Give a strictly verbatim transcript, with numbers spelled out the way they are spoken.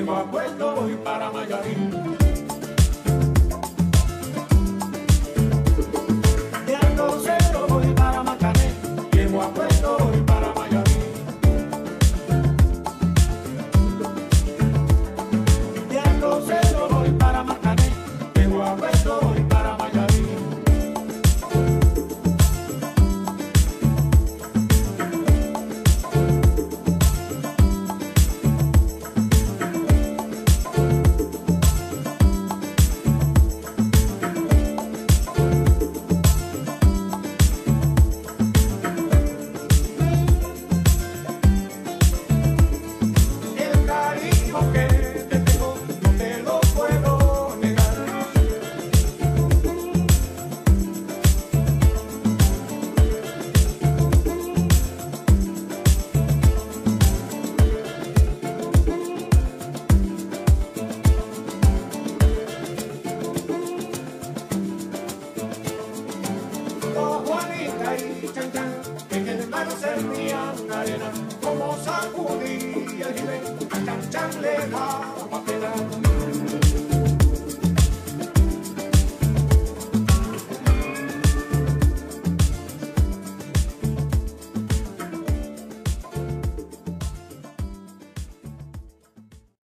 Guapuesto voy para Mayarí. De Arrocero voy para Macané, de Guapuesto voy para Mayarí. De Arrocero voy para Macané, de Guapuesto voy para Mayarí. En el mar servían arena, como sacudía el jibe, a Chan Chan le daba pena.